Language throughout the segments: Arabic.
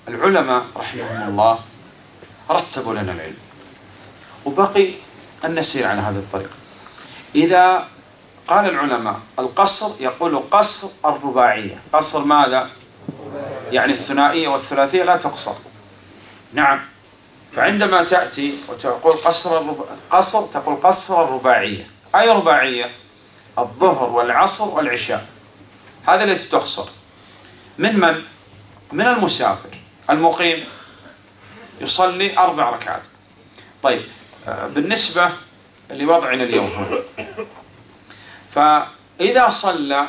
العلماء رحمهم الله رتبوا لنا العلم، وبقي أن نسير على هذه الطريقة. إذا قال العلماء القصر، يقول قصر الرباعية. قصر ماذا؟ يعني الثنائية والثلاثية لا تقصر. نعم. فعندما تأتي وتقول قصر تقول قصر الرباعية. أي رباعية؟ الظهر والعصر والعشاء، هذا التي تقصر. من المسافر. المقيم يصلي 4 ركعات. طيب، بالنسبة لوضعنا اليوم هنا، فإذا صلى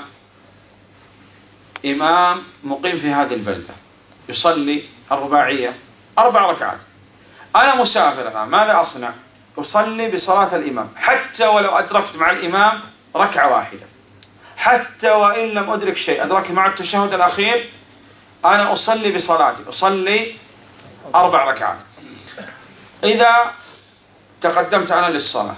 إمام مقيم في هذه البلدة يصلي الرباعية 4 ركعات، أنا مسافر الآن، ماذا أصنع؟ أصلي بصلاة الإمام، حتى ولو أدركت مع الإمام ركعة واحدة، حتى وإن لم أدرك شيء، أدرك مع التشهد الأخير، أنا أصلي بصلاتي، أصلي 4 ركعات. إذا تقدمت أنا للصلاة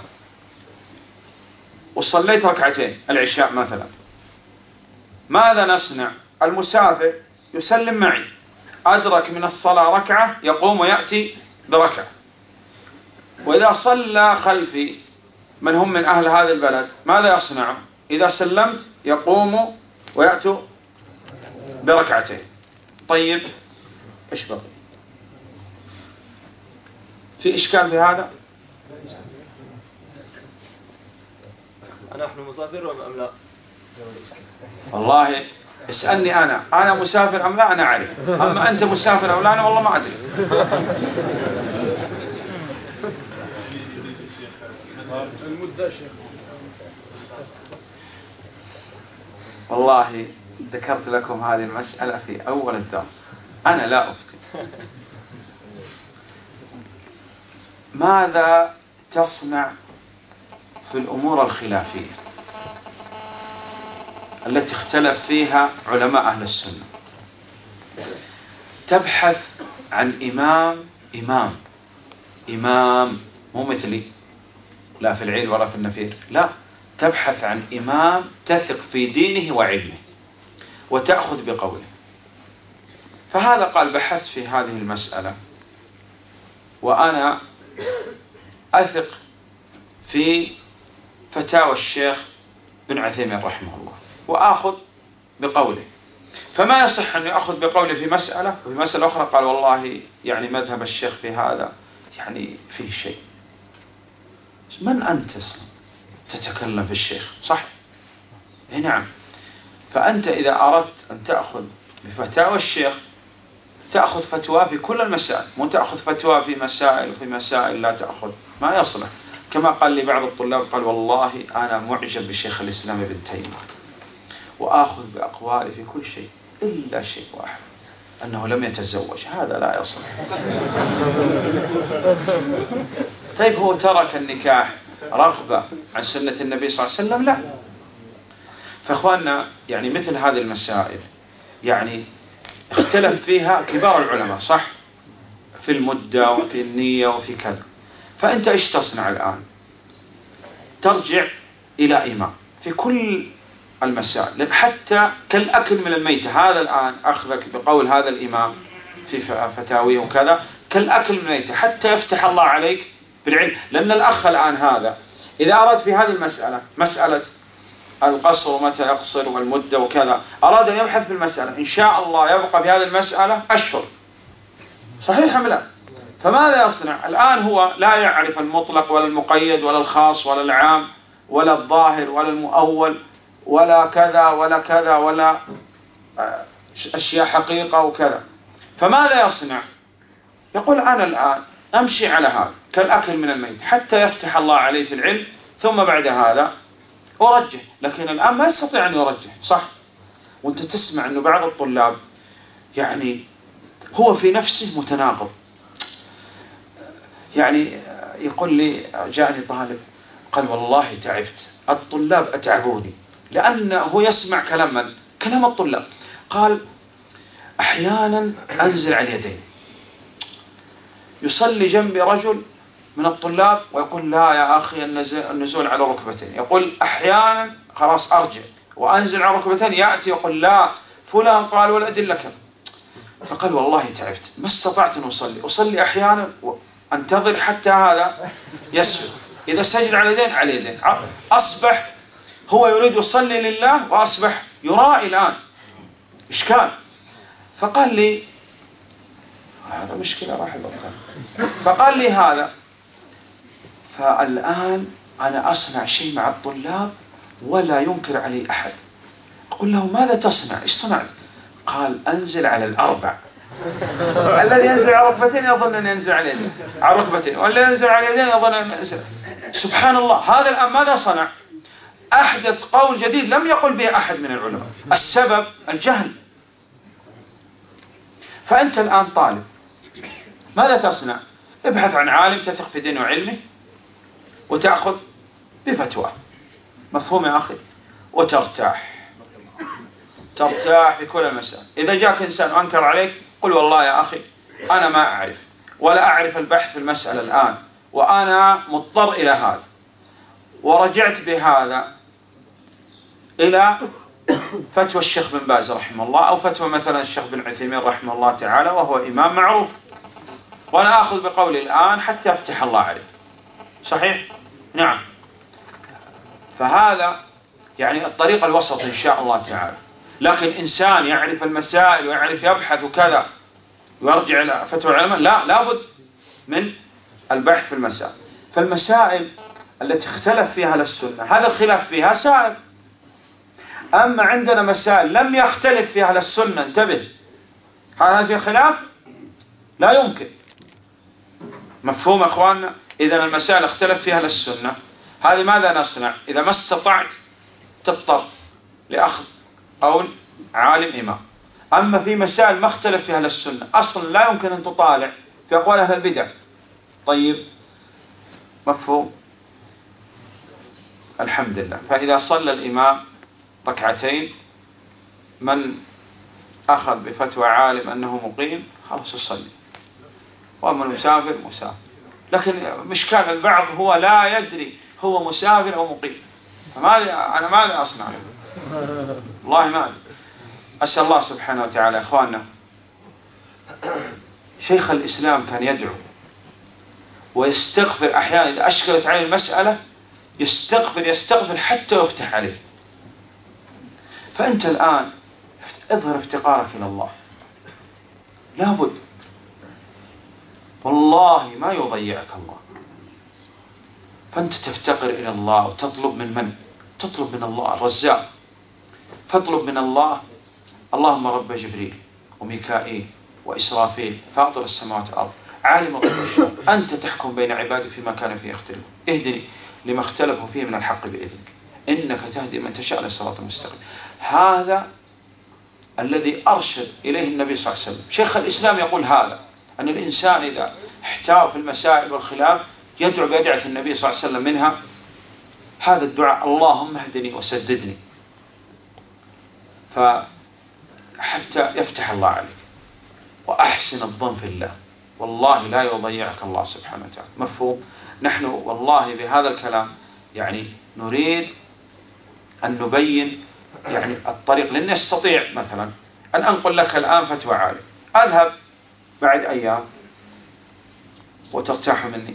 وصليت ركعتين العشاء مثلا، ماذا نصنع؟ المسافر يسلم معي، أدرك من الصلاة ركعة يقوم ويأتي بركعة. وإذا صلى خلفي من هم من أهل هذا البلد، ماذا يصنع؟ إذا سلمت يقوم ويأتوا بركعتين. طيب، إيش بقي؟ في إشكال في هذا؟ نحن مسافر أم لا؟ والله اسألني أنا مسافر أم لا أنا أعرف، أما أنت مسافر أو لا أنا والله ما أدري. والله ذكرت لكم هذه المسألة في أول الدرس، أنا لا أفتي. ماذا تصنع في الأمور الخلافية التي اختلف فيها علماء أهل السنة؟ تبحث عن إمام مو مثلي، لا في العيد ولا في النفير، لا، تبحث عن إمام تثق في دينه وعلمه وتأخذ بقوله. فهذا قال بحثت في هذه المسألة، وأنا أثق في فتاوى الشيخ بن عثيمين رحمه الله وآخذ بقوله. فما يصح أن يأخذ بقوله في مسألة، وفي مسألة أخرى قال والله يعني مذهب الشيخ في هذا يعني فيه شيء. من أنت تتكلم في الشيخ؟ صح؟ إيه نعم. فأنت إذا أردت أن تأخذ بفتاوى الشيخ تأخذ فتوى في كل المسائل، مو تأخذ فتوى في مسائل وفي مسائل لا تأخذ، ما يصلح. كما قال لي بعض الطلاب، قال والله أنا معجب بشيخ الإسلام ابن تيمية وآخذ بأقواله في كل شيء إلا شيء واحد، أنه لم يتزوج، هذا لا يصلح. طيب هو ترك النكاح رغبة عن سنة النبي صلى الله عليه وسلم؟ لا. فإخواننا يعني مثل هذه المسائل يعني اختلف فيها كبار العلماء، صح؟ في المدة وفي النية وفي كذا. فأنت إيش تصنع الآن؟ ترجع إلى إمام في كل المسائل، حتى كالأكل من الميتة. هذا الآن أخذك بقول هذا الإمام في فتاويه وكذا كالأكل من الميتة، حتى يفتح الله عليك بالعلم. لأن الأخ الآن هذا إذا أراد في هذه المسألة، مسألة القصر ومتى يقصر والمدة وكذا، أراد أن يبحث في المسألة، إن شاء الله يبقى في هذه المسألة أشهر، صحيح أم لا؟ فماذا يصنع؟ الآن هو لا يعرف المطلق ولا المقيد ولا الخاص ولا العام ولا الظاهر ولا المؤول ولا كذا ولا كذا ولا أشياء حقيقة وكذا. فماذا يصنع؟ يقول أنا الآن أمشي على هذا كالأكل من الميت حتى يفتح الله عليه في العلم، ثم بعد هذا أرجح. لكن الآن ما يستطيع أن يرجح، صح؟ وأنت تسمع أنه بعض الطلاب يعني هو في نفسه متناقض. يعني يقول لي جاءني طالب قال والله تعبت، الطلاب أتعبوني، لأنه يسمع كلام من؟ كلام الطلاب. قال أحيانا أنزل على اليدين، يصلي جنبي رجل من الطلاب ويقول لا يا أخي النزول على ركبتين، يقول أحيانا خلاص أرجع وأنزل على ركبتين، يأتي يقول لا فلان قال والأدلة كذا. فقال والله تعبت، ما استطعت أن أصلي أحيانا أنتظر حتى هذا يسجد، إذا سجد على يدين على يدين، أصبح هو يريد يصلي لله وأصبح يرائي الآن، إشكال. فقال لي هذا مشكلة راح البطل. فقال لي هذا، فالآن أنا أصنع شيء مع الطلاب ولا ينكر علي أحد. أقول له ماذا تصنع؟ إيش صنعت؟ قال أنزل على الأربع. الذي ينزل على ركبتين يظن أن ينزل على يدين، على ركبتين، والذي ينزل على يدين يظن أن ينزل. سبحان الله، هذا الآن ماذا صنع؟ أحدث قول جديد لم يقل به أحد من العلماء. السبب الجهل. فأنت الآن طالب، ماذا تصنع؟ ابحث عن عالم تثق في دينه وعلمه وتأخذ بفتوى. مفهوم يا أخي؟ وترتاح، ترتاح في كل المسائل. إذا جاءك إنسان أنكر عليك قل والله يا أخي أنا ما أعرف ولا أعرف البحث في المسألة الآن، وأنا مضطر إلى هذا، ورجعت بهذا إلى فتوى الشيخ بن باز رحمه الله، أو فتوى مثلا الشيخ بن عثيمين رحمه الله تعالى، وهو إمام معروف، وأنا آخذ بقولي الآن حتى أفتح الله عليه. صحيح؟ نعم. فهذا يعني الطريق الوسط إن شاء الله تعالى. لكن إنسان يعرف المسائل ويعرف يبحث وكذا ويرجع إلى فتوى العلماء، لا، لابد من البحث في المسائل. فالمسائل التي اختلف فيها السنة هذا الخلاف فيها سائر. أما عندنا مسائل لم يختلف فيها السنة، انتبه، هذا في خلاف لا يمكن. مفهوم أخواننا؟ إذا المسائل اختلف فيها السنة، هذه ماذا نصنع؟ إذا ما استطعت تضطر لأخذ قول عالم إمام. أما في مسائل ما اختلف فيها السنة أصلا لا يمكن أن تطالع في أقوال أهل البدع. طيب، مفهوم؟ الحمد لله. فإذا صلى الإمام ركعتين، من أخذ بفتوى عالم أنه مقيم خلاص يصلي، وأما المسافر مسافر. لكن مشكال البعض هو لا يدري هو مسافر أو مقيم، أنا ماذا أصنع له؟ والله ما أدري. أسأل الله سبحانه وتعالى. إخواننا، شيخ الإسلام كان يدعو ويستغفر أحيانا، إذا أشكلت عليه المسألة يستغفر حتى يفتح عليه. فأنت الآن اظهر افتقارك إلى الله، لابد، والله ما يضيعك الله. فأنت تفتقر إلى الله وتطلب من تطلب من الله الرزاق. فاطلب من الله اللهم رب جبريل وميكائيل وإسرافيل فاطر السماوات والأرض عالم الغيب والشهادة أنت تحكم بين عبادك فيما كانوا فيه يختلفون اهدني لما اختلفوا فيه من الحق بإذنك إنك تهدي من تشاء إلى الصراط المستقيم. هذا الذي أرشد إليه النبي صلى الله عليه وسلم. شيخ الإسلام يقول هذا، أن الإنسان إذا احتار في المسائل والخلاف يدعو بأدعية النبي صلى الله عليه وسلم، منها هذا الدعاء اللهم اهدني وسددني، فحتى يفتح الله عليك. وأحسن الظن في الله، والله لا يضيعك الله سبحانه وتعالى. مفهوم؟ نحن والله بهذا الكلام يعني نريد أن نبين يعني الطريق، لن يستطيع مثلا أن أنقل لك الآن فتوى عالم، أذهب بعد أيام وترتاح مني،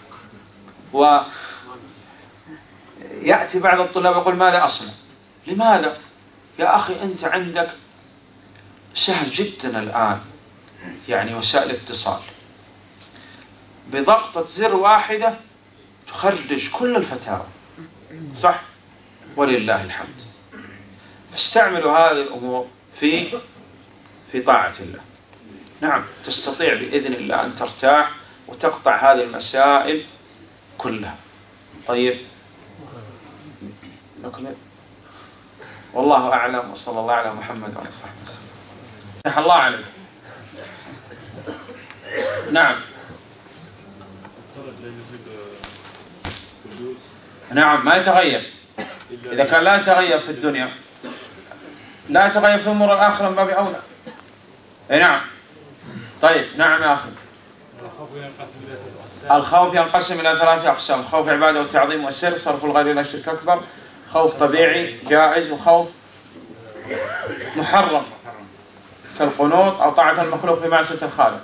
ويأتي بعض الطلاب يقول ماذا أصنع؟ لماذا؟ يا أخي أنت عندك سهل جدا الآن، يعني وسائل اتصال بضغطة زر واحدة تخرج كل الفتاوى، صح؟ ولله الحمد. فاستعملوا هذه الأمور في طاعة الله. نعم، تستطيع بإذن الله أن ترتاح وتقطع هذه المسائل كلها. طيب، نكمل. والله أعلم، وصلى الله على محمد وعلى صحبه وسلم. فتح الله عليك. نعم. نعم، ما يتغير. إذا كان لا يتغير في الدنيا لا يتغير في أمور الآخرة من باب أولى. أي نعم. طيب، نعم يا أخي. الخوف ينقسم إلى 3 أقسام: خوف عبادة والتعظيم والسر، صرف الغير إلى الشرك الأكبر، خوف طبيعي جائز، وخوف محرم. كالقنوط أو طاعة المخلوق في معصية الخالق.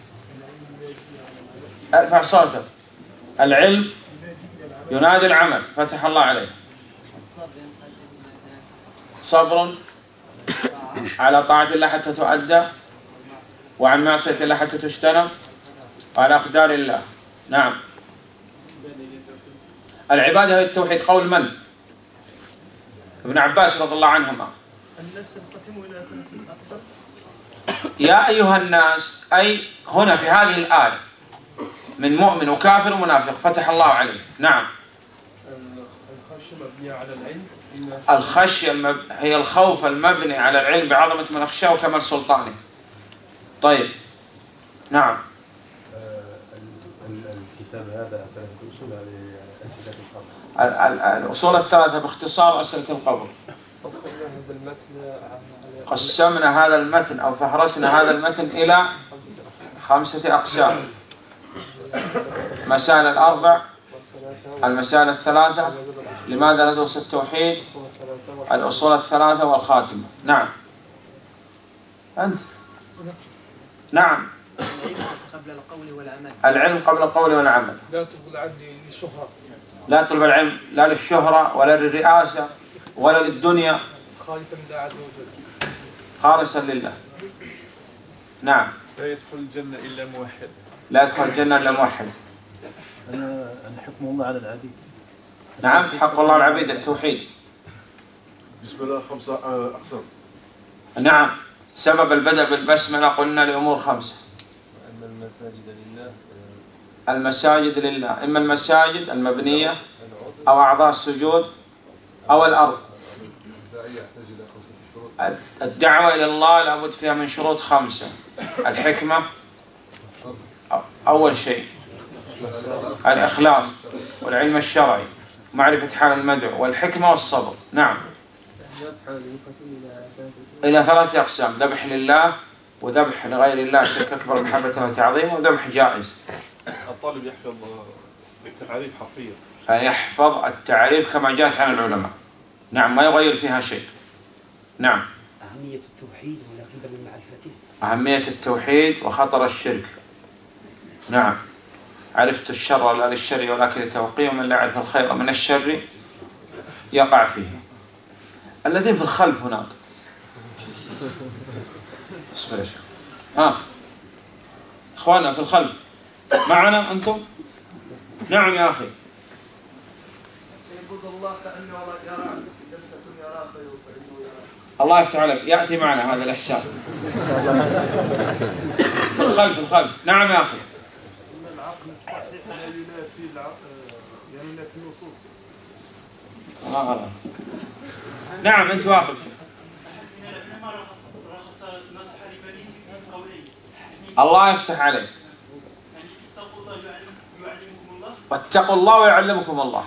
ارفع صوتك. العلم ينادي العمل، فتح الله عليك. صبر على طاعة الله حتى تؤدى، وعن معصية الله حتى تجتنب، وعلى أقدار الله. نعم. العبادة هي التوحيد. قول من؟ ابن عباس رضي الله عنهما. الناس تنقسم إلى ثلاثة أقسام. يا أيها الناس، أي هنا في هذه الآية من مؤمن وكافر ومنافق، فتح الله عليك. نعم. الخشية مبنية على العلم. الخشية هي الخوف المبني على العلم بعظمة من أخشاه وكمال سلطانه. طيب. نعم. الكتاب هذا ثلاثة أصول لأسئلة القبر. الأصول الثلاثة باختصار أسئلة القبر. قسمنا هذا المتن أو فهرسنا هذا المتن إلى 5 أقسام: مسائل الأربع، المسائل الثلاثة، لماذا ندرس التوحيد، الأصول الثلاثة، والخاتمة. نعم. أنت. نعم. قبل القول والعمل. العلم قبل القول والعمل. لا تطلب العلم للشهرة. لا تطلب العلم لا للشهرة ولا للرئاسة ولا للدنيا. خالصا لله عز وجل. خالصا لله. نعم. لا يدخل الجنة إلا موحد. لا يدخل الجنة إلا موحد. أنا حكم الله على العبيد. نعم. حق الله على العبيد التوحيد. بسم الله 5 أقسام. نعم. سبب البدء بالبسملة قلنا لأمور 5. أن المساجد لله. المساجد لله، إما المساجد المبنية أو أعضاء السجود أو الأرض. الدعوة إلى الله لابد فيها من شروط 5. الحكمة أول شيء، الإخلاص والعلم الشرعي، معرفة حال المدعو، والحكمة والصبر. نعم. إلى 3 أقسام: ذبح لله، وذبح لغير الله شرك أكبر محبة وتعظيم، وذبح جائز. الطالب يحفظ التعريف حرفيا. فيحفظ التعريف كما جاءت عن العلماء. نعم. ما يغير فيها شيء. نعم. أهمية التوحيد ولا بد من معرفته. أهمية التوحيد وخطر الشرك. نعم. عرفت الشر لا للشر ولكن لتوقيه، ومن لا يعرف الخير من الشر يقع فيه. الذين في الخلف هناك. اصبر يا شيخ. اخواننا في الخلف معنا انتم؟ نعم يا اخي. يعبد الله كأنه يراك، لم تكن يراك فإنه يراك. الله يفتح عليك، يأتي معنا هذا الإحسان. في الخلف. نعم يا أخي. إن العقل الصحيح لا ينافي ينافي النصوص. غلط. نعم أنت واقف. الله يفتح عليك. واتقوا الله ويعلمكم الله.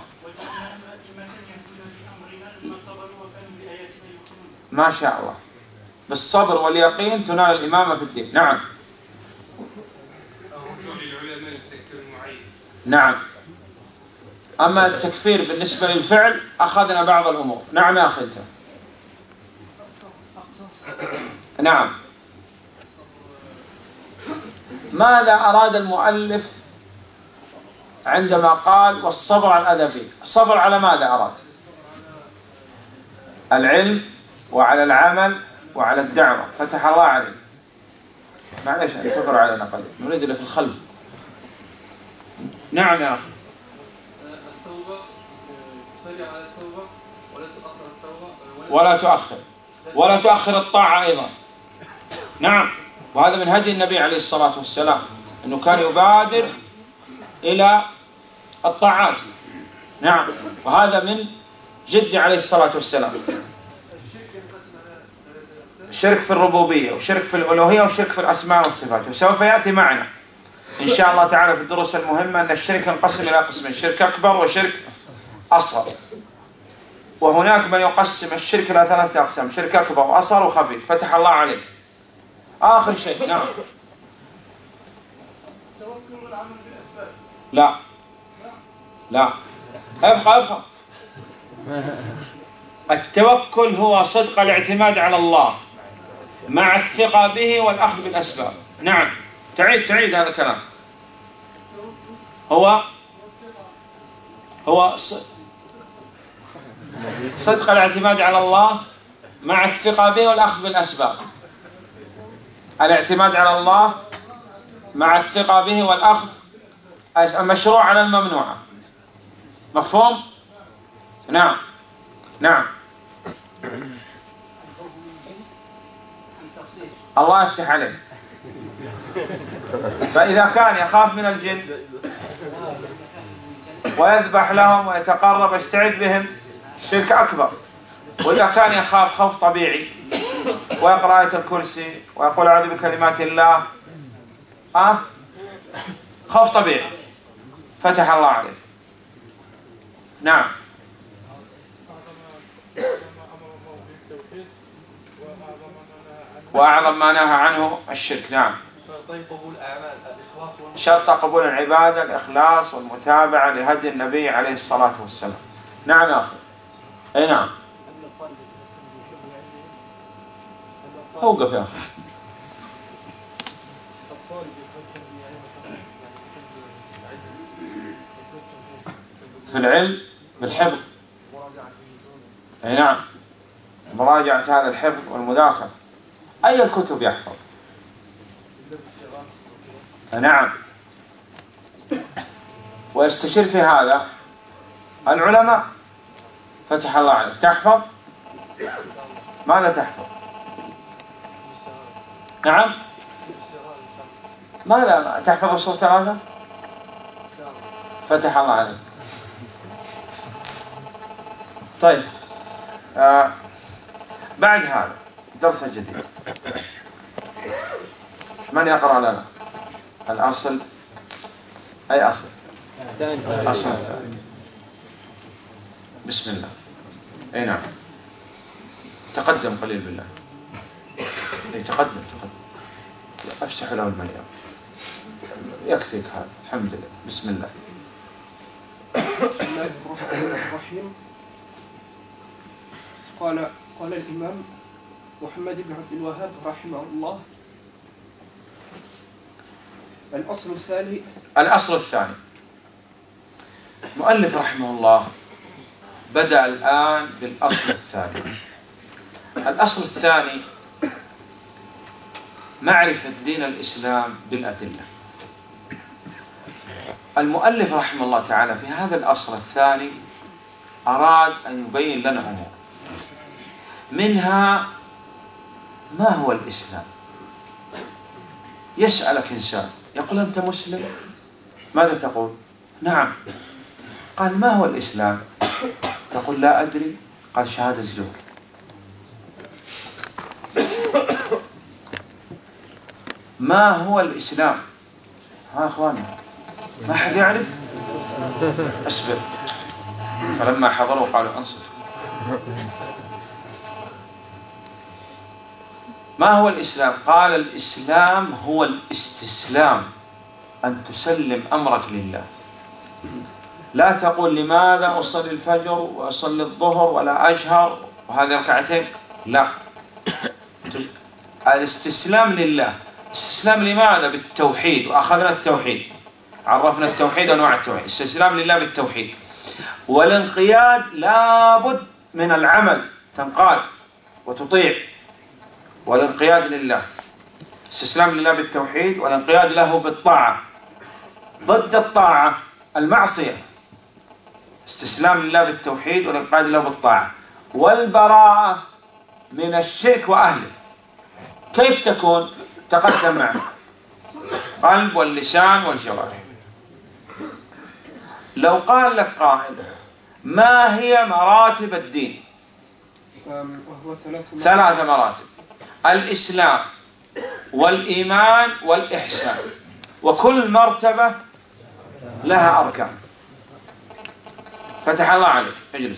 ما شاء الله. بالصبر واليقين تنال الإمامة في الدين. نعم. نعم. أما التكفير بالنسبة للفعل أخذنا بعض الأمور. نعم يا أخي أنت. نعم. ماذا أراد المؤلف عندما قال والصبر على الأذى فيه؟ الصبر على ماذا أراد؟ العلم وعلى العمل وعلى الدعوة. فتح الله عليك. معلش انتظر علينا قليل، نريد اللي في الخلف. نعم يا أخي. التوبة سريع على التوبة ولا تؤخر التوبة ولا تؤخر الطاعة أيضا. نعم. وهذا من هدي النبي عليه الصلاة والسلام، أنه كان يبادر إلى الطاعات. نعم. وهذا من جد عليه الصلاة والسلام. شرك في الربوبية، وشرك في الألوهية، وشرك في الأسماء والصفات. وسوف يأتي معنا إن شاء الله تعالى في الدروس المهمة أن الشرك ينقسم إلى قسمين: شرك أكبر وشرك أصغر. وهناك من يقسم الشرك إلى 3 أقسام: شرك أكبر وأصغر وخفيف. فتح الله عليك. آخر شيء. نعم. توكل والعمل بالأسباب. لا. ابقى. التوكل هو صدق الاعتماد على الله مع الثقة به والأخذ بالأسباب. نعم، تعيد هذا الكلام. هو صدق الاعتماد على الله مع الثقة به والأخذ بالأسباب. الاعتماد على الله مع الثقة به والأخذ المشروع على الممنوعة. مفهوم؟ نعم. الله يفتح عليك. فإذا كان يخاف من الجن ويذبح لهم ويتقرب ويستعد بهم شرك أكبر. وإذا كان يخاف خوف طبيعي ويقرأ آية الكرسي ويقول أعوذ بكلمات الله، خوف طبيعي، فتح الله عليه. نعم. وأعظم ما نهى عنه الشرك. نعم. شرط قبول العبادة الإخلاص والمتابعة لهدي النبي عليه الصلاة والسلام. نعم يا أخي. أي نعم. أوقف يا أخي. في العلم بالحفظ. أي نعم، مراجعة هذا الحفظ والمذاكرة. أي الكتب يحفظ. نعم. ويستشير في هذا العلماء. فتح الله عليك. تحفظ؟ ماذا تحفظ؟ نعم. ماذا تحفظ؟ أصول 3. فتح الله عليك. طيب، بعد هذا الدرس الجديد من يقرأ لنا الأصل؟ أي أصل؟ أصل. بسم الله. أي نعم. تقدم قليل بالله. تقدم. أفسح له المجال. يكفيك هذا. الحمد لله. بسم الله. بسم الله الرحمن الرحيم. قال الإمام محمد بن عبد الوهاب رحمه الله: الأصل الثاني. المؤلف رحمه الله بدأ الآن بالأصل الثاني. الأصل الثاني معرفة دين الإسلام بالأدلة. المؤلف رحمه الله تعالى في هذا الأصل الثاني أراد أن يبين لنا أمور، منها ما هو الإسلام. يسألك إنسان يقول أنت مسلم؟ ماذا تقول؟ نعم. قال ما هو الإسلام؟ تقول لا أدري. قال شهادة الزور. ما هو الإسلام؟ ها أخواني، ما حد يعرف؟ أصبر. فلما حضروا قالوا أنصت. ما هو الإسلام؟ قال الإسلام هو الاستسلام، أن تسلم أمرك لله. لا تقول لماذا أصلي الفجر وأصلي الظهر ولا أجهر وهذه ركعتين. لا، الاستسلام لله. استسلام لماذا؟ بالتوحيد. وأخذنا التوحيد، عرفنا التوحيد وأنواع التوحيد. استسلام لله بالتوحيد. والانقياد لابد من العمل، تنقاد وتطيع. والانقياد لله، استسلام لله بالتوحيد والانقياد له بالطاعة. ضد الطاعة المعصية. استسلام لله بالتوحيد والانقياد له بالطاعة. والبراءة من الشرك وأهله. كيف تكون؟ تقدم معنا قلب واللسان والجوارح. لو قال لك قائل ما هي مراتب الدين؟ وهو 3 مراتب: الإسلام والإيمان والإحسان، وكل مرتبة لها أركان. فتح الله عليك. اجلس.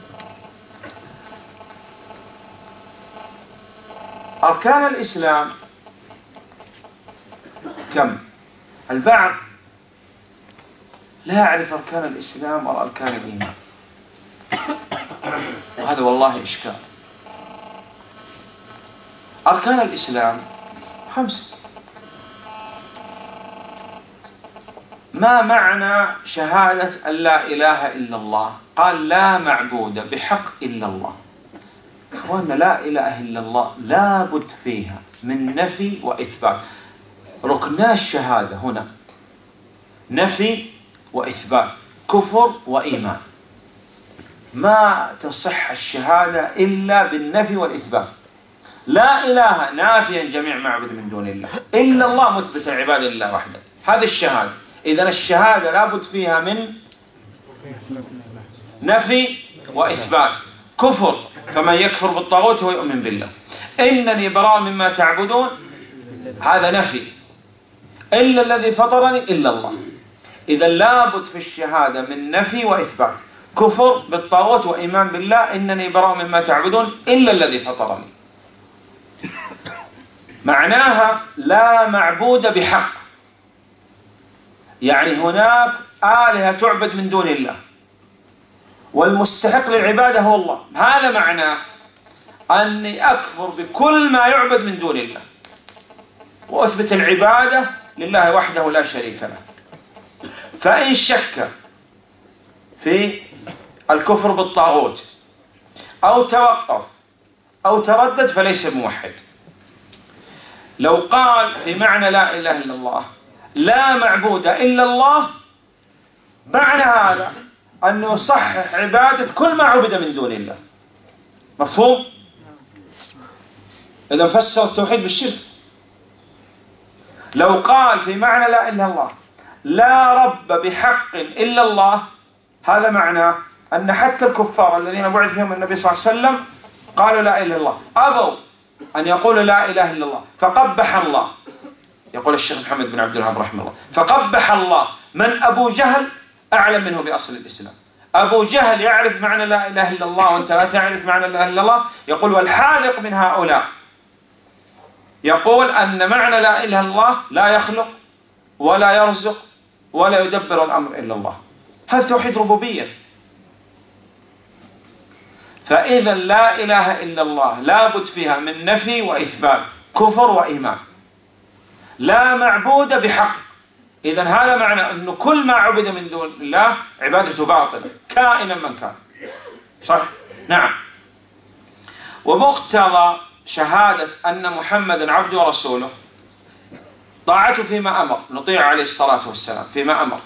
أركان الإسلام كم؟ البعض لا يعرف أركان الإسلام ولا أركان الإيمان، وهذا والله إشكال. أركان الإسلام 5. ما معنى شهادة أن لا إله إلا الله؟ قال لا معبود بحق إلا الله. إخواننا لا إله إلا الله لابد فيها من نفي وإثبات. ركنا الشهادة هنا نفي وإثبات، كفر وإيمان. ما تصح الشهادة إلا بالنفي والإثبات. لا إله نافيا جميع معبد من دون الله، إلا الله مثبت العباد لله وحده. هذه الشهادة. إذن الشهادة لابد فيها من نفي وإثبات. كفر، فمن يكفر بالطاغوت ويؤمن بالله. إنني براء مما تعبدون، هذا نفي. إلا الذي فطرني إلا الله. إذا لابد في الشهادة من نفي وإثبات. كفر بالطاغوت وإيمان بالله، إنني براء مما تعبدون إلا الذي فطرني. معناها لا معبود بحق، يعني هناك آلهة تعبد من دون الله والمستحق للعبادة هو الله. هذا معناه أني أكفر بكل ما يعبد من دون الله وأثبت العبادة لله وحده لا شريك له. فإن شك في الكفر بالطاغوت أو توقف أو تردد فليس بموحد. لو قال في معنى لا إله إلا الله لا معبود إلا الله، معنى هذا أنه يصحح عبادة كل ما عبد من دون الله. مفهوم؟ إذا فسر التوحيد بالشرك. لو قال في معنى لا إله إلا الله لا رب بحق إلا الله، هذا معناه أن حتى الكفار الذين بعث فيهم النبي صلى الله عليه وسلم قالوا لا إله إلا الله، أبوا أن يقولوا لا إله إلا الله، فقبح الله. يقول الشيخ محمد بن عبد الوهاب رحمه الله فقبح الله من أبو جهل أعلم منه بأصل الإسلام. أبو جهل يعرف معنى لا إله إلا الله وأنت لا تعرف معنى لا إله إلا الله. يقول والحالق من هؤلاء يقول أن معنى لا إله إلا الله لا يخلق ولا يرزق ولا يدبر الأمر إلا الله. هذا توحيد ربوبية. فإذا لا إله إلا الله لابد فيها من نفي وإثبات، كفر وإيمان. لا معبود بحق، إذا هذا معنى أنه كل ما عبد من دون الله عبادته باطلة كائنا من كان. صح؟ نعم. ومقتضى شهادة أن محمدا عبده ورسوله طاعته فيما أمر، نطيع عليه الصلاة والسلام فيما أمر،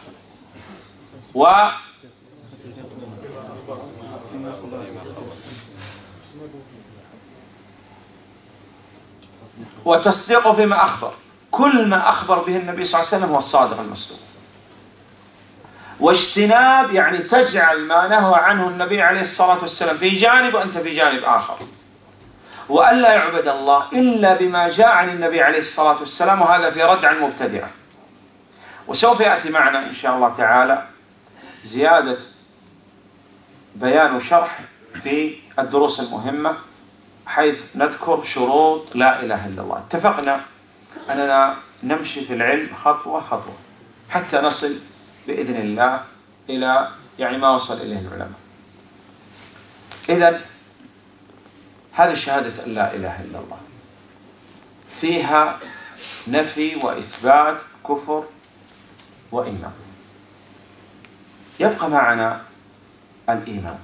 وتصديقه فيما أخبر. كل ما أخبر به النبي صلى الله عليه وسلم هو الصادق المصدوق. واجتناب يعني تجعل ما نهى عنه النبي عليه الصلاة والسلام في جانب وأنت في جانب آخر، وألا يعبد الله إلا بما جاء عن النبي عليه الصلاة والسلام، وهذا في رد عن المبتدعة. وسوف يأتي معنا إن شاء الله تعالى زيادة بيان وشرح في الدروس المهمة، حيث نذكر شروط لا إله إلا الله. اتفقنا أننا نمشي في العلم خطوة خطوة حتى نصل بإذن الله إلى يعني ما وصل إليه العلماء. إذن هذه شهادة أن لا إله إلا الله فيها نفي وإثبات، كفر وإيمان. يبقى معنا الإيمان.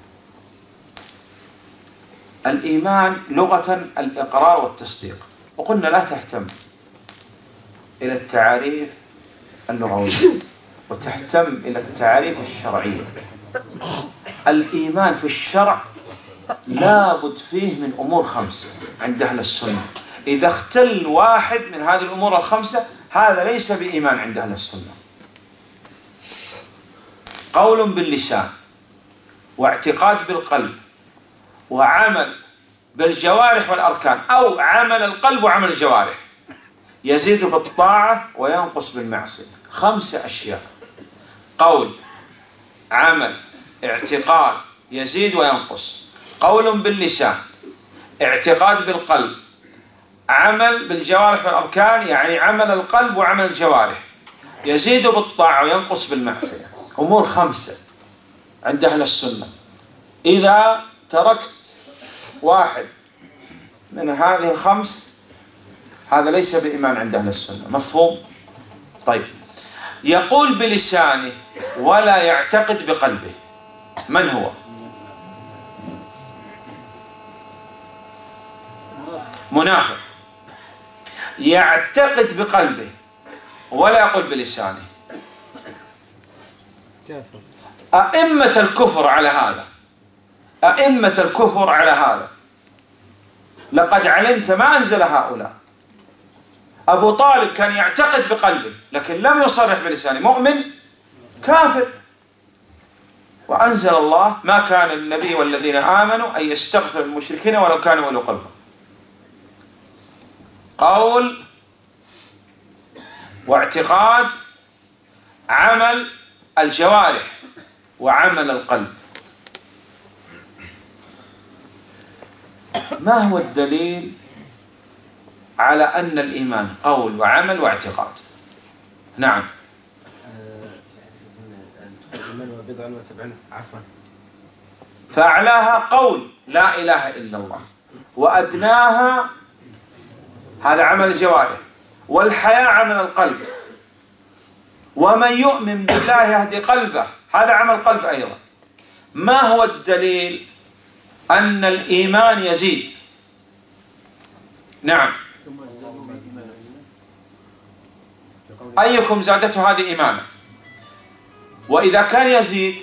الإيمان لغة الإقرار والتصديق، وقلنا لا تهتم إلى التعاريف اللغوية وتهتم إلى التعاريف الشرعية. الإيمان في الشرع لابد فيه من أمور 5 عند أهل السنة. إذا اختل واحد من هذه الأمور ال5 هذا ليس بإيمان عند أهل السنة. قول باللسان، واعتقاد بالقلب، وعمل بالجوارح والأركان، أو عمل القلب وعمل الجوارح. يزيد بالطاعة وينقص بالمعصية. 5 أشياء: قول، عمل، اعتقاد، يزيد وينقص. قول باللسان، اعتقاد بالقلب، عمل بالجوارح والأركان يعني عمل القلب وعمل الجوارح، يزيد بالطاعة وينقص بالمعصية. أمور 5 عند أهل السنة. إذا تركت واحد من هذه ال5 هذا ليس بإيمان عند أهل السنة. مفهوم؟ طيب، يقول بلسانه ولا يعتقد بقلبه، من هو؟ منافق. يعتقد بقلبه ولا يقول بلسانه. أئمة الكفر على هذا، أئمة الكفر على هذا. لقد علمت ما أنزل هؤلاء. أبو طالب كان يعتقد بقلبه لكن لم يصرح بلسانه، مؤمن كافر. وأنزل الله: ما كان النبي والذين آمنوا أن يستغفر المشركين ولو كانوا أولي قربى. قول واعتقاد، عمل الجوارح وعمل القلب. ما هو الدليل على أن الإيمان قول وعمل واعتقاد؟ نعم. الإيمان بضع وسبعين، عفوا. فأعلاها قول لا إله إلا الله، وأدناها هذا عمل الجوارح، والحياء عمل القلب. ومن يؤمن بالله يهدي قلبه، هذا عمل قلب أيضا. ما هو الدليل أن الإيمان يزيد؟ نعم. أيكم زادته هذه إيمانا؟ وإذا كان يزيد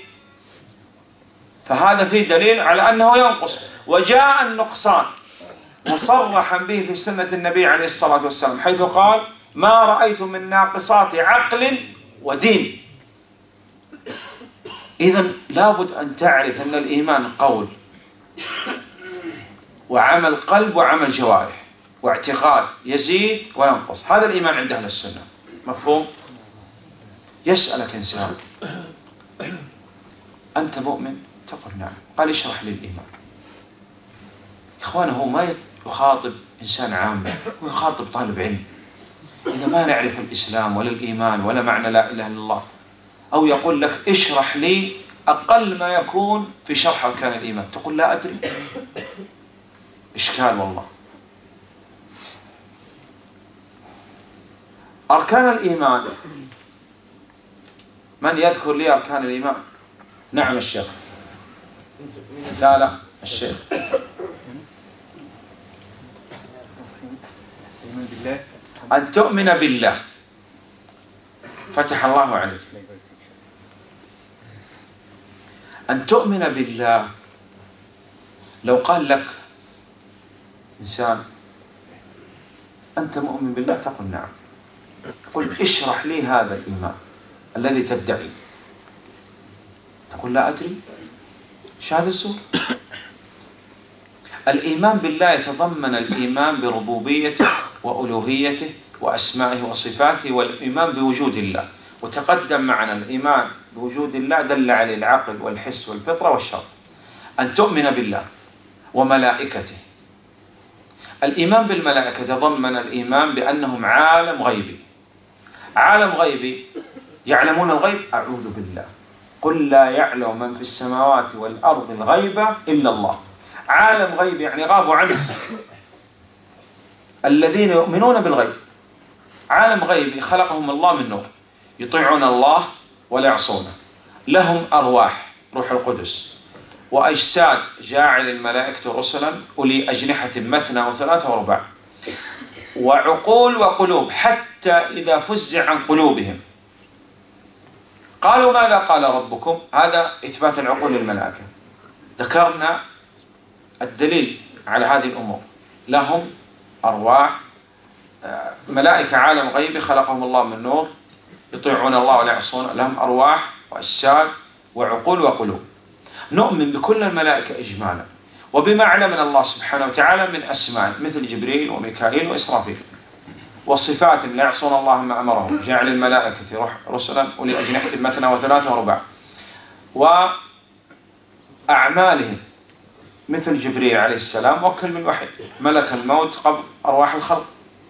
فهذا فيه دليل على أنه ينقص. وجاء النقصان مصرحا به في سنة النبي عليه الصلاة والسلام، حيث قال: ما رأيت من ناقصات عقل ودين. إذن لابد أن تعرف أن الإيمان قول وعمل قلب وعمل جوارح واعتقاد، يزيد وينقص. هذا الإيمان عند أهل السنة. مفهوم؟ يسألك إنسان: أنت مؤمن؟ تقول نعم. قال: اشرح لي الإيمان. إخوانه ما يخاطب إنسان عام، هو يخاطب طالب علم. إذا ما نعرف الإسلام ولا الإيمان ولا معنى لا إله إلا الله، أو يقول لك اشرح لي أقل ما يكون في شرح أركان الإيمان، تقول لا أدري. إشكال والله. أركان الإيمان، من يذكر لي أركان الإيمان؟ نعم الشيخ. لا الشيخ. أن تؤمن بالله. فتح الله عليك. أن تؤمن بالله. لو قال لك إنسان: أنت مؤمن بالله؟ تقول نعم. قل اشرح لي هذا الإيمان الذي تدعي. تقول لا أدري. شهادة الزور. الإيمان بالله يتضمن الإيمان بربوبيته وألوهيته وأسمائه وصفاته، والإيمان بوجود الله. وتقدم معنا الإيمان بوجود الله دل عليه العقل والحس والفطرة والشرع. أن تؤمن بالله وملائكته. الإيمان بالملائكة تضمن الإيمان بأنهم عالم غيبي. عالم غيبي يعلمون الغيب؟ أعوذ بالله. قل لا يعلم من في السماوات والأرض الغيب إلا الله. عالم غيب يعني غابوا عنه الذين يؤمنون بالغيب. عالم غيبي خلقهم الله من نور، يطيعون الله ولا يعصونه. لهم أرواح، روح القدس، وأجساد، جاعل الملائكة رسلا أولي أجنحة مثنى وثلاثة ورباع، وعقول وقلوب، حتى إذا فزع عن قلوبهم قالوا ماذا قال ربكم. هذا إثبات العقول للملائكة. ذكرنا الدليل على هذه الأمور. لهم أرواح، ملائكة عالم غيبي خلقهم الله من نور، يطيعون الله ولا يعصون. لهم أرواح وأجساد وعقول وقلوب. نؤمن بكل الملائكة إجمالا وبما علمنا الله سبحانه وتعالى من أسماء، مثل جبريل وميكائيل وإسرافيل، وصفات لا يعصون الله ما أمرهم، جعل الملائكة رسلا أولي أجنحة مثنى وثلاثة ورباع، وأعمالهم مثل جبريل عليه السلام وكل من وحي، ملك الموت قبض أرواح الخلق،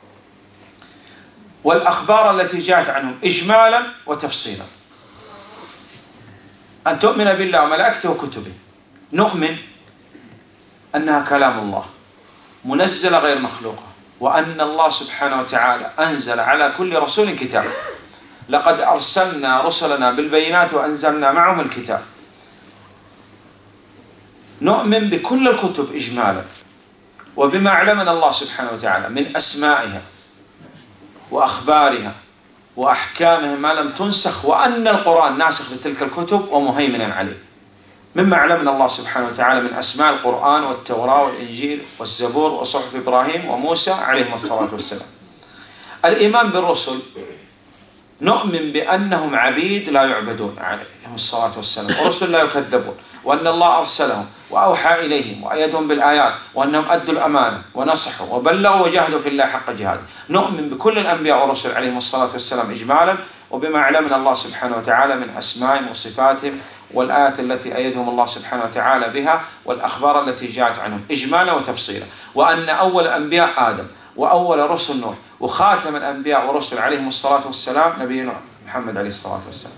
والأخبار التي جاءت عنهم إجمالا وتفصيلا. أن تؤمن بالله وملائكته وكتبه. نؤمن أنها كلام الله منزلة غير مخلوقة، وأن الله سبحانه وتعالى أنزل على كل رسول كتاب. لقد أرسلنا رسلنا بالبينات وأنزلنا معهم الكتاب. نؤمن بكل الكتب إجمالا وبما علمنا الله سبحانه وتعالى من أسمائها وأخبارها وأحكامها ما لم تنسخ، وأن القرآن ناسخ لتلك الكتب ومهيمنا عليه، مما علمنا الله سبحانه وتعالى من أسماء القرآن والتوراة والإنجيل والزبور وصحف إبراهيم وموسى عليهم الصلاة والسلام. الإيمان بالرسل، نؤمن بأنهم عبيد لا يعبدون عليهم الصلاة والسلام، ورسل لا يكذبون، وأن الله أرسلهم وأوحى إليهم وأيدهم بالآيات، وأنهم أدوا الأمانة ونصحوا وبلغوا وجاهدوا في الله حق جهاده. نؤمن بكل الأنبياء والرسل عليهم الصلاة والسلام إجمالا وبما علمنا الله سبحانه وتعالى من أسمائهم وصفاتهم والآيات التي أيدهم الله سبحانه وتعالى بها والأخبار التي جاءت عنهم إجمالا وتفصيلا، وأن أول الأنبياء آدم وأول رسل نوح وخاتم الأنبياء والرسل عليهم الصلاة والسلام نبينا محمد عليه الصلاة والسلام.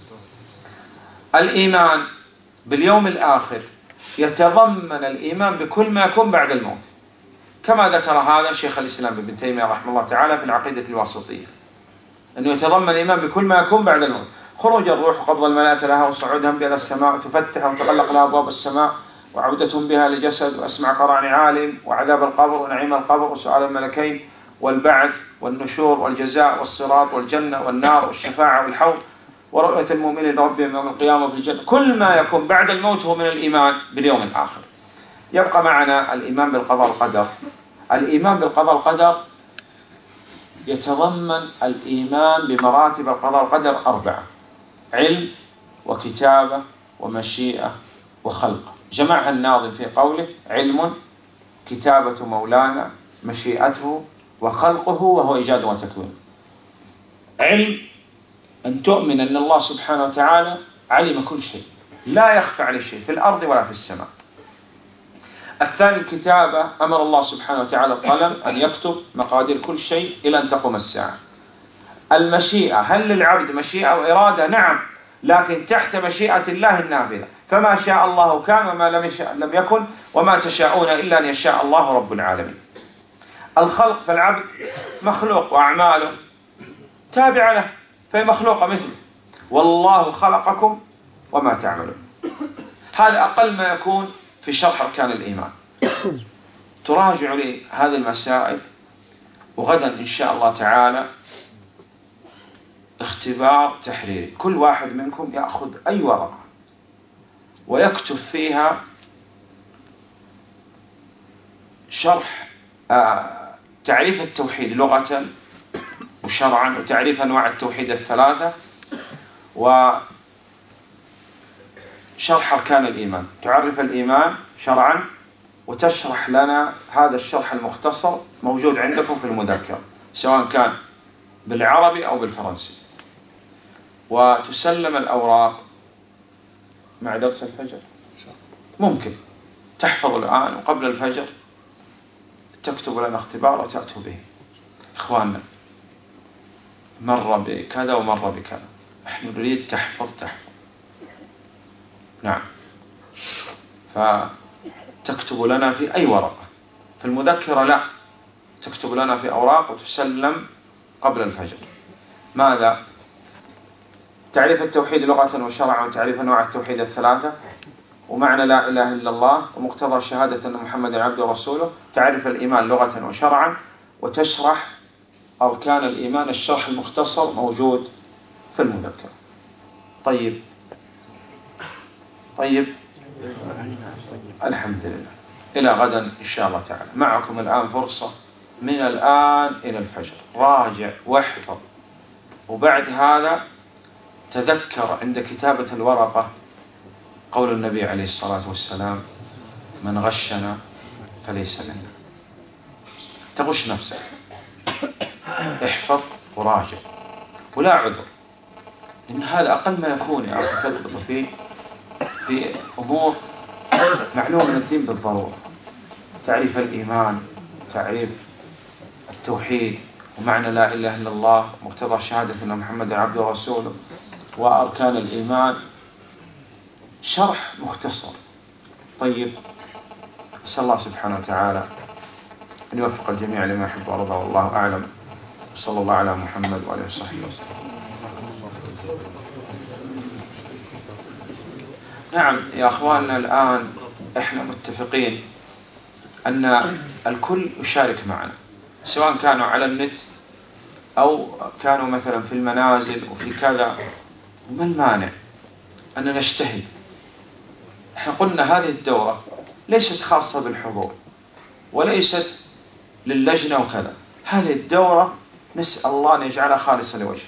الإيمان باليوم الآخر يتضمن الإيمان بكل ما يكون بعد الموت، كما ذكر هذا شيخ الإسلام ابن تيمية رحمه الله تعالى في العقيدة الواسطية، أنه يتضمن الإيمان بكل ما يكون بعد الموت، خروج الروح وقبض الملائكة لها وصعودهم بها إلى السماء وتفتح وتغلق لها أبواب السماء وعودتهم بها لجسد وأسمع قرع عالم وعذاب القبر ونعيم القبر وسؤال الملكين والبعث والنشور والجزاء والصراط والجنة والنار والشفاعة والحوض ورؤية المؤمنين ربهم يوم القيامة في الجنة. كل ما يكون بعد الموت هو من الإيمان باليوم الآخر. يبقى معنا الإيمان بالقضاء والقدر. الإيمان بالقضاء والقدر يتضمن الإيمان بمراتب القضاء والقدر 4: علم وكتابة ومشيئة وخلق. جمعها الناظم في قوله: علم، كتابة مولانا، مشيئته، وخلقه وهو إيجاد وتكوين. علم، أن تؤمن أن الله سبحانه وتعالى علم كل شيء، لا يخفى عليه شيء في الأرض ولا في السماء. الثاني الكتابة، أمر الله سبحانه وتعالى القلم أن يكتب مقادير كل شيء إلى أن تقوم الساعة. المشيئة، هل للعبد مشيئة وإرادة؟ نعم، لكن تحت مشيئة الله النافذة، فما شاء الله كان وما لم يشاء لم يكن وما تشاءون إلا أن يشاء الله رب العالمين. الخلق، فالعبد مخلوق وأعماله تابعة له، فهي مخلوقة مثله، والله خلقكم وما تعملون. هذا أقل ما يكون في شرح أركان الإيمان. تراجعوا لي هذه المسائل، وغدا إن شاء الله تعالى اختبار تحريري، كل واحد منكم يأخذ أي ورقة ويكتب فيها شرح تعريف التوحيد لغة وشرعا، وتعريف أنواع التوحيد الثلاثة، وشرح أركان الإيمان. تعرف الإيمان شرعا وتشرح لنا هذا الشرح المختصر، موجود عندكم في المذكرة سواء كان بالعربي أو بالفرنسي، وتسلم الأوراق مع درس الفجر. ممكن تحفظ الآن وقبل الفجر تكتب لنا اختبار وتأتوا به. إخواننا، مر بكذا ومر بكذا، نحن نريد تحفظ. نعم، فتكتب لنا في أي ورقة. في المذكرة لا، تكتب لنا في أوراق وتسلم قبل الفجر. ماذا؟ تعريف التوحيد لغة وشرعا، وتعريف أنواع التوحيد الثلاثة، ومعنى لا إله إلا الله، ومقتضى شهادة أن محمدا عبده ورسوله. تعرف الإيمان لغة وشرعا، وتشرح أركان الإيمان. الشرح المختصر موجود في المذكرة. طيب الحمد لله. إلى غدا إن شاء الله تعالى. معكم الآن فرصة من الآن إلى الفجر، راجع واحفظ، وبعد هذا تذكر عند كتابة الورقة قول النبي عليه الصلاة والسلام: من غشنا فليس منا. تغش نفسك، احفظ وراجع، ولا عذر، لأن هذا أقل ما يكون يا أخي تضبط في أمور معلومة من الدين بالضرورة. تعريف الإيمان، تعريف التوحيد، ومعنى لا إله إلا الله، مقتضى شهادة أن محمدا عبده ورسوله، وأركان الإيمان، شرح مختصر. طيب، أسأل الله سبحانه وتعالى أن يوفق الجميع لما يحب ويرضى، والله أعلم. صلى الله على محمد وآله وصحبه وسلم. نعم يا أخواننا، الآن إحنا متفقين أن الكل يشارك معنا، سواء كانوا على النت أو كانوا مثلا في المنازل وفي كذا. وما المانع أن نجتهد؟ إحنا قلنا هذه الدورة ليست خاصة بالحضور وليست للجنة وكذا، هذه الدورة نسأل الله أن يجعلها خالصة لوجهه،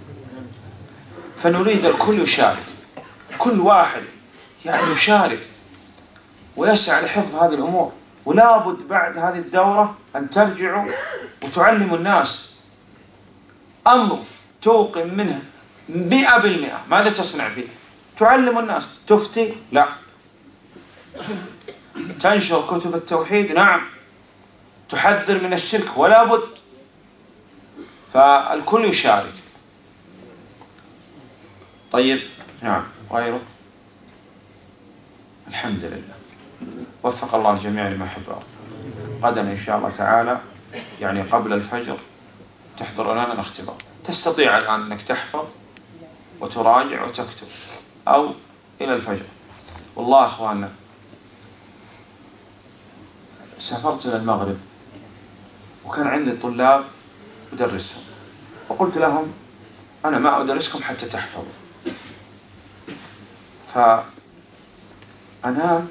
فنريد الكل يشارك، كل واحد يعني يشارك ويسعى لحفظ هذه الأمور. ولا بد بعد هذه الدورة أن ترجعوا وتعلموا الناس أمر توقن منه 100%. ماذا تصنع فيه؟ تعلم الناس. تفتي؟ لا. تنشر كتب التوحيد؟ نعم. تحذر من الشرك؟ ولا بد. فالكل يشارك. طيب، نعم. غيره؟ الحمد لله، وفق الله الجميع لما يحب ويرضى. غدا إن شاء الله تعالى يعني قبل الفجر تحضر لنا الاختبار. تستطيع الآن أنك تحفظ وتراجع وتكتب، أو إلى الفجر. والله أخواننا، سافرت إلى المغرب وكان عندي طلاب أدرسهم، وقلت لهم أنا ما أدرسكم حتى تحفظوا. فأنا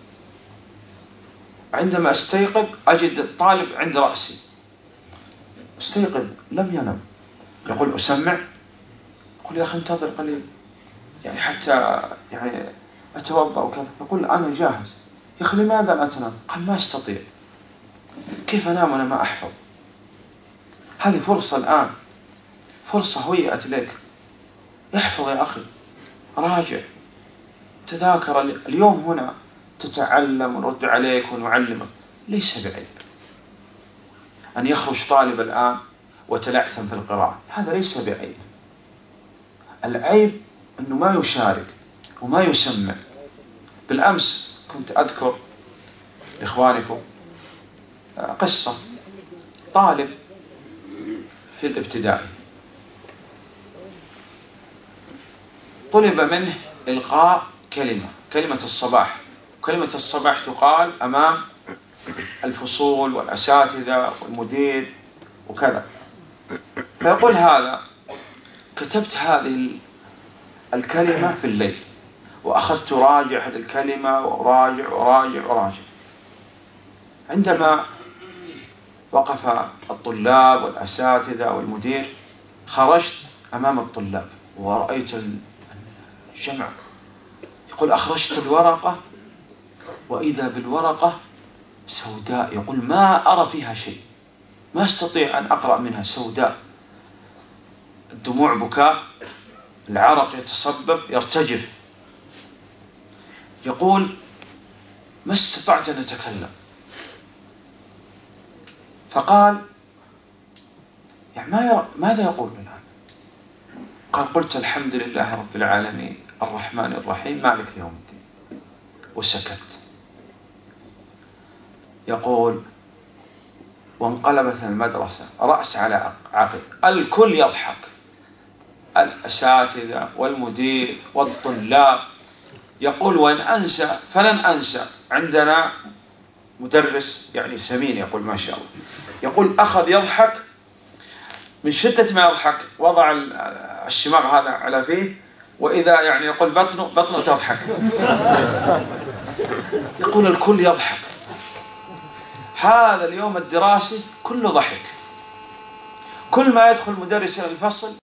عندما أستيقظ أجد الطالب عند رأسي، استيقظ لم ينم، يقول أسمع؟ يقول يا أخي انتظر قليل يعني حتى يعني أتوضأ وكذا. يقول أنا جاهز. يا أخي لماذا لا تنام؟ قال ما أستطيع، كيف أنام وأنا ما أحفظ؟ هذه فرصة الآن، فرصة هيئت لك. احفظ يا أخي، راجع، تذاكر. اليوم هنا تتعلم ونرد عليك ونعلمك، ليس بعيب أن يخرج طالب الآن وتلعثم في القراءة، هذا ليس بعيب. العيب أنه ما يشارك وما يسمع. بالأمس كنت أذكر لإخوانكم قصة طالب في الابتدائي طلب منه إلقاء كلمة الصباح. كلمة الصباح تقال أمام الفصول والأساتذة والمدير وكذا. فيقول هذا كتبت هذه الكلمة في الليل، وأخذت راجع هذه الكلمة وراجع. عندما وقف الطلاب والأساتذة والمدير خرجت أمام الطلاب ورأيت الجمع. يقول أخرجت الورقة وإذا بالورقة سوداء. يقول ما أرى فيها شيء، ما أستطيع أن أقرأ منها، سوداء، الدموع بكاء، العرق يتصبب يرتجف. يقول ما استطعت أن أتكلم. فقال يعني ماذا يقول الآن؟ قال قلت الحمد لله رب العالمين الرحمن الرحيم مالك يوم الدين، وسكت. يقول وانقلبت المدرسة رأس على عقب، الكل يضحك، الأساتذة والمدير والطلاب. يقول وإن أنسى فلن أنسى، عندنا مدرس يعني سمين يقول ما شاء الله، يقول أخذ يضحك من شدة ما يضحك، وضع الشماغ هذا على فيه، وإذا يعني يقول بطنه تضحك. يقول الكل يضحك. هذا اليوم الدراسي كله ضحك. كل ما يدخل مدرس إلى الفصل